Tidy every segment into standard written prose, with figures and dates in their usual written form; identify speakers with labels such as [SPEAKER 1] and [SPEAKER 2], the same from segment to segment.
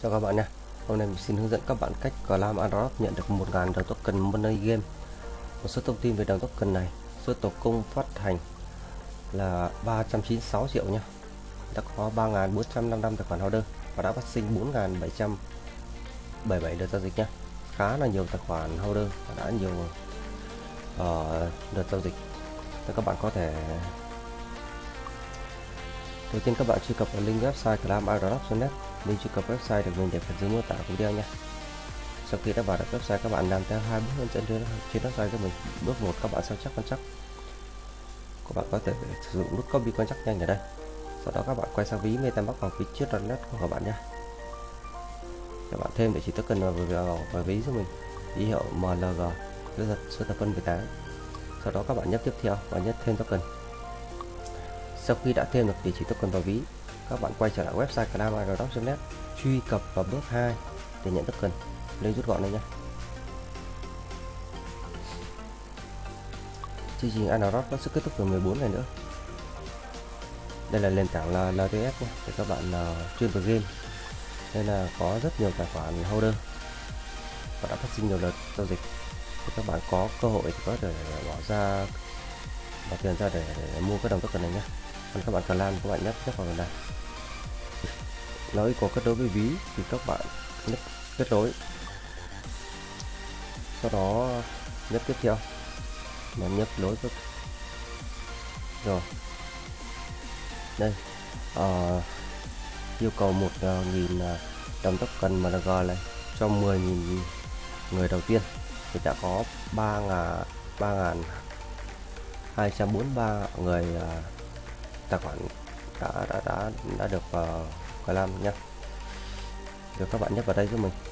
[SPEAKER 1] Chào các bạn nha. Hôm nay mình xin hướng dẫn các bạn cách làm airdrop nhận được 1.000 đồng token Money Game. Một số thông tin về đồng token này: số tổ cung phát hành là 396 triệu nha. Đã có 3.455 tài khoản holder và đã phát sinh 4.777 lượt giao dịch nha. Khá là nhiều tài khoản holder và đã nhiều lượt giao dịch. Để các bạn có thể đầu tiên các bạn truy cập vào link website clamairdrop.net. Link truy cập website được mình để phần dưới mô tả của video nha. Sau khi đã vào được website, các bạn làm theo hai bước hướng dẫn trên website của mình. Bước 1, các bạn sao chép quan trắc. Các bạn có thể sử dụng nút copy quan trắc nhanh ở đây. Sau đó các bạn quay sang ví MetaMask bằng phí chiết.net của các bạn nhé. Các bạn thêm địa chỉ token vào ví giúp mình, ký hiệu MLG, số token 18. Sau đó các bạn nhấp tiếp theo và nhấp thêm token. Sau khi đã thêm được địa chỉ token vào ví, các bạn quay trở lại website clamairdrop.net, truy cập vào bước 2 để nhận token. Lên rút gọn đây nhé. Chương trình airdrop nó sẽ kết thúc vào 14 ngày nữa. Đây là nền tảng là LTS nhé, để các bạn chuyên về game nên là có rất nhiều tài khoản holder và đã phát sinh nhiều lượt giao dịch. Thì các bạn có cơ hội thì có thể bỏ tiền ra để mua cái đồng token này nhé. Còn các bạn cần làm, các bạn nhấp vào phần này. Nó yêu cầu kết nối với ví thì các bạn nhấp kết nối, sau đó nhấp tiếp theo mà nhấp nối rồi. Đây yêu cầu 1.000 đồng token MLG này cho 10.000 người đầu tiên thì đã có 3.243 người tài khoản đã được làm nhé. Rồi các bạn nhấp vào đây giúp mình.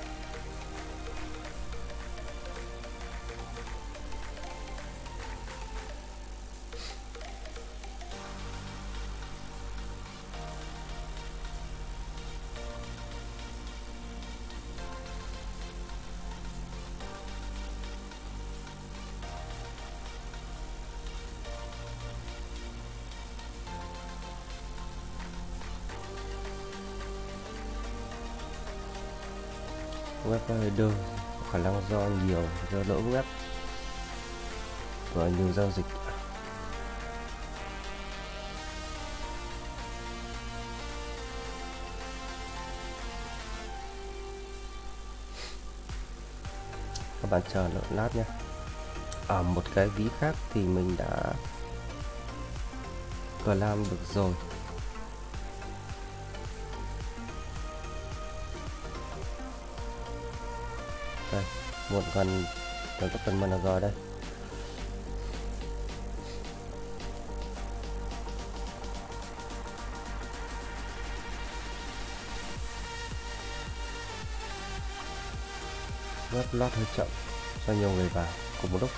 [SPEAKER 1] Web header khả năng do lỗi web và nhiều giao dịch. Các bạn chờ đợi lát nhé. Ở một cái ví khác thì mình đã làm được rồi. Đây, 1.000 đồng token MLG đây. Web load hơi chậm do nhiều người vào cùng một lúc.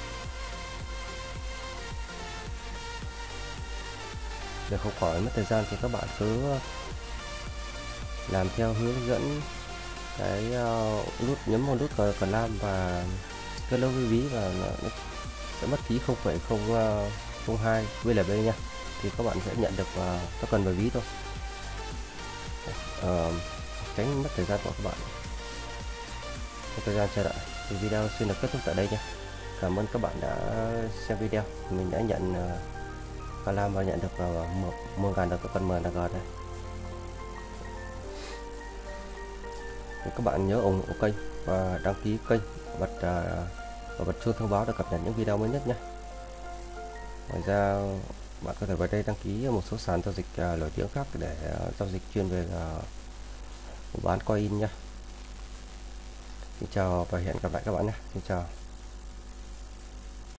[SPEAKER 1] Để không khỏi mất thời gian thì các bạn cứ làm theo hướng dẫn cái nhấn vào nút làm và kết nối với ví và nó sẽ mất phí 0,002 VLB nha. Thì các bạn sẽ nhận được token vào ví thôi, tránh mất thời gian của các bạn, mất thời gian chờ đợi. Thì video xin được kết thúc tại đây nha. Cảm ơn các bạn đã xem video. Mình đã nhận làm và nhận được 1.000 đồng token MLG đây. Thì các bạn nhớ ủng hộ kênh và đăng ký kênh, bật chuông thông báo để cập nhật những video mới nhất nhé. Ngoài ra bạn có thể vào đây đăng ký một số sàn giao dịch nổi tiếng khác để giao dịch chuyên về bán coin nha. Xin chào và hẹn gặp lại các bạn nhé. Xin chào.